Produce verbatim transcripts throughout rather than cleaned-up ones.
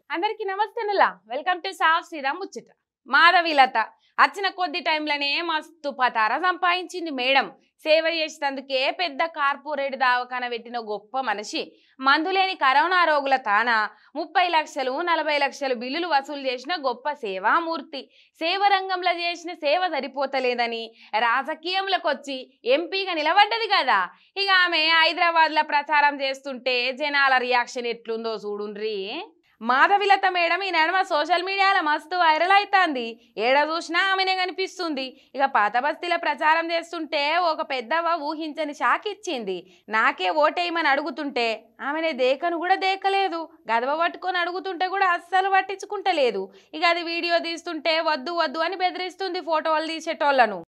అందరికీ నమస్తేనులా welcome to సాఫ్ శ్రీరామ్ ముచ్చట. మాధవీలత వచ్చిన కొద్ది టైంలోనే మస్తు పతార సంపాదించింది మేడం. సేవ చేసేందుకే పెద్ద కార్పొరేట్ దావకాన పెట్టిన గొప్ప మనిషి. మందులేని కరోనా రోగుల తాన ముప్పై లక్షలు నలభై లక్షలు బిల్లులు వసూలు చేసిన గొప్ప సేవామూర్తి. సేవ రంగంలో చేసిన సేవ సరిపోతలేదని రాజకీయంలోకి వచ్చి ఎంపీగా నిలబడ్డది కదా. ఇక ఆమె హైదరాబాద్లో ప్రచారం చేస్తుంటే జనాల రియాక్షన్ ఎట్లుందో చూడుండ్రి. మాధవీలత మేడం ఈ నడుమ సోషల్ మీడియాలో మస్తు వైరల్ అవుతుంది. ఏడ చూసినా ఆమెనే కనిపిస్తుంది. ఇక పాత బస్తీల ప్రచారం చేస్తుంటే ఒక పెద్దవ ఊహించని షాక్ ఇచ్చింది. నాకే ఓటేయమని అడుగుతుంటే ఆమెనే దేకను కూడా దేకలేదు. గదవ పట్టుకొని అడుగుతుంటే కూడా అస్సలు పట్టించుకుంటలేదు. ఇక అది వీడియో తీస్తుంటే వద్దు వద్దు అని బెదిరిస్తుంది ఫోటోలు తీసేటోళ్లను.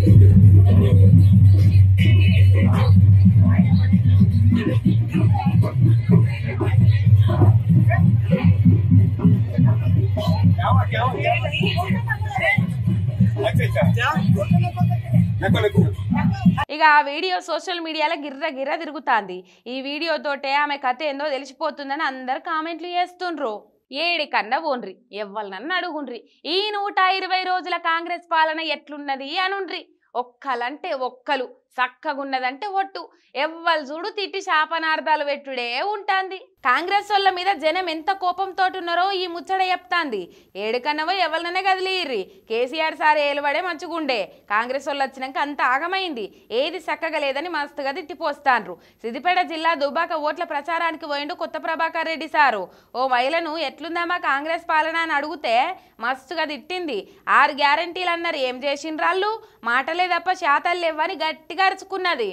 ఇక ఆ వీడియో సోషల్ మీడియాలో గిర్ర గిర్ర తిరుగుతాంది. ఈ వీడియోతోటే ఆమె కథ ఏందో తెలిసిపోతుందని అందరు కామెంట్లు చేస్తుండ్రు. ఏడి కన్నా పోన్రి, ఎవ్వలనన్ను అడుగుండ్రి, ఈ నూట ఇరవై రోజుల కాంగ్రెస్ పాలన ఎట్లున్నది అనుండ్రి. ఒక్కలంటే ఒక్కలు, చక్కగున్నదంటే ఒట్టు, ఎవ్వరు చూడు తిట్టి శాపనార్థాలు పెట్టుడే ఉంటుంది. కాంగ్రెస్ వాళ్ళ మీద జనం ఎంత కోపంతో ఉన్నారో ఈ ముచ్చట చెప్తాంది. ఏడుకన్నవో ఎవరిననే కదిలిర్రి. కేసీఆర్ సార్ ఏలువడే మంచుగుండే, కాంగ్రెస్ వాళ్ళు వచ్చినాక అంత ఆగమైంది, ఏది చక్కగా లేదని మస్తుగా తిట్టిపోస్తాండ్రు. సిద్దిపేట జిల్లా దుబాక ఓట్ల ప్రచారానికి పోయిండు కొత్త ప్రభాకర్ రెడ్డి సారు. ఓ మహిళను ఎట్లుందమ్మా కాంగ్రెస్ పాలన అని అడిగితే మస్తుగా తిట్టింది. ఆరు గ్యారంటీలు అన్నారు, ఏం చేసిండ్రాళ్ళు, మాటలే తప్ప శాతాలు లేవని గట్టిగా అరుచుకున్నది.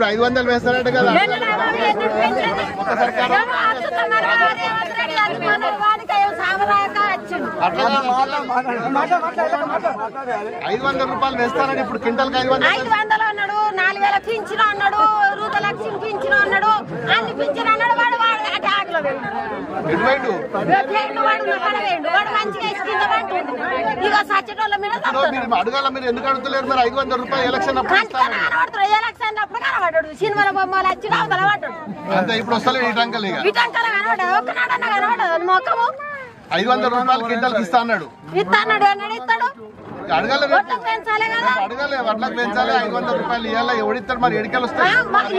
ఐదు వందల రూపాయలు వేస్తారని ఇప్పుడు క్వింటల్ ఐదు వందలు అన్నాడు, నాలుగు వేల పింఛను అన్నాడు, రూత లక్ష్మి పింఛను అన్నాడు, అన్ని పింఛను అన్నాడు. వాడు వాడు అడగాల. మీరు ఎందుకు అడుగుతలేరు? మరి ఐదు వందల రూపాయలు ఎలక్షన్ ఎలక్షన్ అప్పుడు కనబడ్డాడు, సినిమాల బొమ్మలు వచ్చి కనబడ్డాడు. అంతే ఇప్పుడు వస్తలేదు ఈ టంకలు. మొక్కము ఐదు వందల రూపాయలు క్వింటల్ ఇస్తా అన్నాడు, ఇస్తా అన్నాడు అన్నాడు ఇస్తాడు. అడగాలి అడగాలి వడ్లకు పెంచాలి, ఐదు వందల రూపాయలు ఇవ్వాలి. ఎవడిస్తాడు మరి? ఎడికలు వస్తాయి.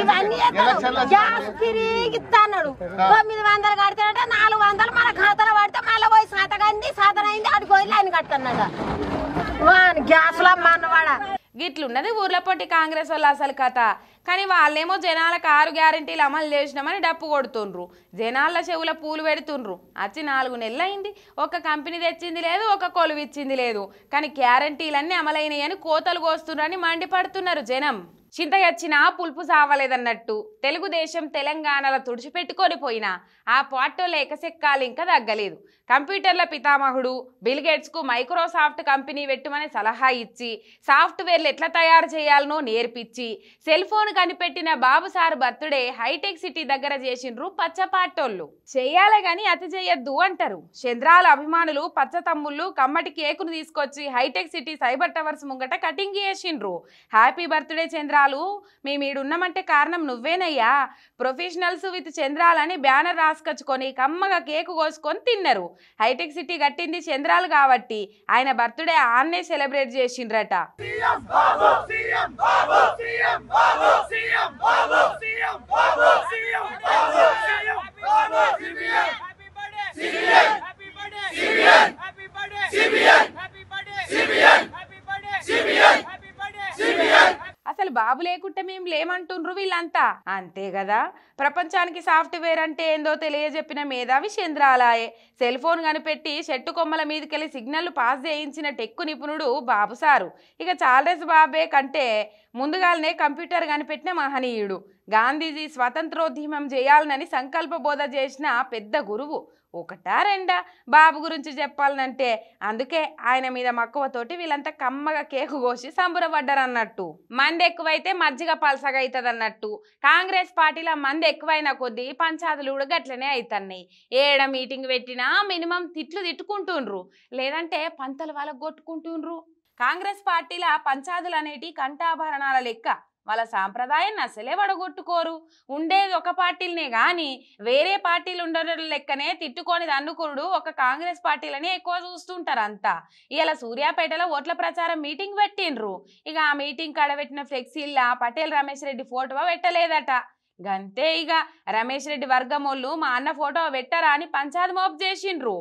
ఇస్తా అన్నాడు, తొమ్మిది వందలు కడతాడంటే నాలుగు వందలు మన ఖాతాలో పడితే మళ్ళీ పోయి సాతగంది సాతన అయింది అడిగి పోయి లైన్ కడుతున్నాడు గ్యాస్ లో అన్నవాడ. గిట్లున్నది ఊర్ల పొట్టి కాంగ్రెస్ వాళ్ళు అసలు కథ. కానీ వాళ్ళేమో జనాలకు ఆరు గ్యారంటీలు అమలు చేసినామని డప్పు కొడుతుండ్రు, జనాల చెవుల పూలు పెడుతుండ్రు. వచ్చి నాలుగు నెలలు అయింది, ఒక కంపెనీ తెచ్చింది లేదు, ఒక కొలువు ఇచ్చింది లేదు. కానీ గ్యారంటీలన్నీ అమలైనాయి అని కోతలు కోస్తుండ్రని మండిపడుతున్నారు జనం. చింత వచ్చినా పులుపు సావలేదన్నట్టు తెలుగుదేశం తెలంగాణలో తుడిచిపెట్టుకొని పోయినా ఆ పార్టీలో ఎకసెక్కాలు ఇంకా తగ్గలేదు. కంప్యూటర్ల పితామహుడు బిల్ గేట్స్కు మైక్రోసాఫ్ట్ కంపెనీ పెట్టుమని సలహా ఇచ్చి సాఫ్ట్వేర్లు ఎట్లా తయారు చేయాలనో నేర్పించి సెల్ ఫోన్ కనిపెట్టిన బాబు సార్ బర్త్డే హైటెక్ సిటీ దగ్గర చేసిండ్రు పచ్చ పార్టోళ్ళు. చెయ్యాలే గాని అతి చేయొద్దు అంటారు. చంద్రాల అభిమానులు పచ్చ తమ్ముళ్ళు కమ్మటి కేకును తీసుకొచ్చి హైటెక్ సిటీ సైబర్ టవర్స్ ముంగట కటింగ్ చేసిండ్రు. హ్యాపీ బర్త్డే చంద్ర, మేము ఈడున్నామంటే కారణం నువ్వేనయ్యా, ప్రొఫెషనల్స్ విత్ చంద్రాలని బ్యానర్ రాసుకొచ్చుకొని కమ్మగా కేకు కోసుకొని తిన్నారు. హైటెక్ సిటీ కట్టింది చంద్రాలు కాబట్టి ఆయన బర్త్డే ఆన్నే సెలబ్రేట్ చేసిండ్రట. అసలు బాబు లేకుంటే మేము లేమంటుండ్రు వీళ్ళంతా. అంతే కదా, ప్రపంచానికి సాఫ్ట్వేర్ అంటే ఏందో తెలియజెప్పిన మేధావి చంద్రాలాయే. సెల్ ఫోన్ కనిపెట్టి చెట్టు కొమ్మల మీదకెళ్ళి సిగ్నల్ పాస్ చేయించిన టెక్కు నిపుణుడు బాబు సారు. ఇక చార్లెస్ బాబే కంటే ముందుగానే కంప్యూటర్ కనిపెట్టిన మహనీయుడు. గాంధీజీ స్వతంత్రోద్యమం చేయాలనని సంకల్ప బోధ చేసిన పెద్ద గురువు. ఒకటా రెండా బాబు గురించి చెప్పాలనంటే అందుకే ఆయన మీద మక్కువతోటి వీళ్ళంతా కమ్మగా కేకు కోసి సంబరపడ్డారన్నట్టు. మంది ఎక్కువైతే మజ్జిగ పలసగా అవుతుంది అన్నట్టు. కాంగ్రెస్ పార్టీలో మంది ఎక్కువైన కొద్దీ పంచాయతీలు కూడా గట్లనే అవుతున్నాయి. ఏడ మీటింగ్ పెట్టినా మినిమం తిట్లు తిట్టుకుంటుండ్రు, లేదంటే పంతలు వాళ్ళకు కొట్టుకుంటుండ్రు. కాంగ్రెస్ పార్టీల పంచాయతీలు అనేటి కంఠాభరణాల లెక్క. వాళ్ళ సాంప్రదాయాన్ని అసలే వడగొట్టుకోరు. ఉండేది ఒక పార్టీలనే గాని వేరే పార్టీలు ఉండడం లెక్కనే తిట్టుకొని దండుకునుడు ఒక కాంగ్రెస్ పార్టీలని ఎక్కువ చూస్తుంటారు అంతా. ఇలా సూర్యాపేటలో ఓట్ల ప్రచారం మీటింగ్ పెట్టిండ్రు. ఇక ఆ మీటింగ్ కాడ పెట్టిన ఫ్లెక్సీల్లా పటేల్ రమేష్ రెడ్డి ఫోటో పెట్టలేదట. గంతే ఇక రమేష్ రెడ్డి వర్గమోళ్ళు మా అన్న ఫోటో పెట్టరా అని పంచాయతీ మోపు చేసిండ్రు.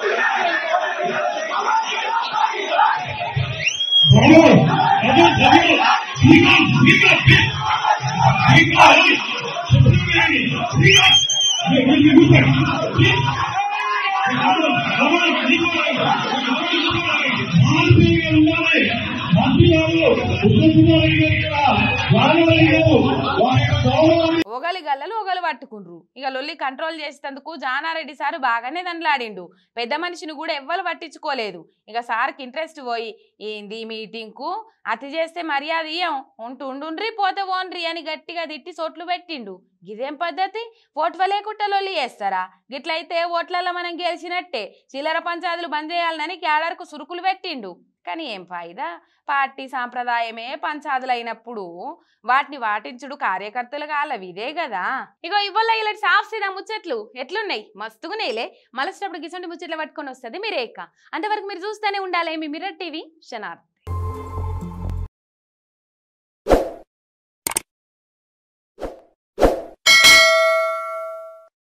ఒగలి గల్లలు ఒగలు పట్టుకుండ్రు. ఇక లొల్లి కంట్రోల్ చేసేందుకు జానారెడ్డి సారు బాగానే దండలాడిండు. పెద్ద మనిషిని కూడా ఎవ్వరు పట్టించుకోలేదు. ఇక సార్కి ఇంట్రెస్ట్ పోయి ఏంది మీటింగ్కు అతి చేస్తే మర్యాద ఇయ్యం ఉంటుండ్రి పోతే ఓన్రి అని గట్టిగా తిట్టి సోట్లు పెట్టిండు. ఇదేం పద్ధతి? ఓట్వ లేకుండా లొల్లి చేస్తారా? గిట్లయితే ఓట్లలో మనం గెలిచినట్టే. చిల్లర పంచాయతీలు బంద్ చేయాలని క్యాడర్కు సురుకులు పెట్టిండు. కానీ ఏం ఫాయిదా? పార్టీ సాంప్రదాయమే పంచాదులు అయినప్పుడు వాటిని వాటించుడు కార్యకర్తలు కాలవి ఇదే కదా. ఇగో ఇవాళ ఇలాంటి సాఫ్ సీదా ముచ్చట్లు ఎట్లున్నాయి? మస్తుగునేలే. మలసినప్పుడు గిసంటి ముచ్చట్లు పట్టుకొని వస్తుంది మీరేక. అంతవరకు మీరు చూస్తూనే ఉండాలి మీ మిర్రర్ టీవీ. షనార్.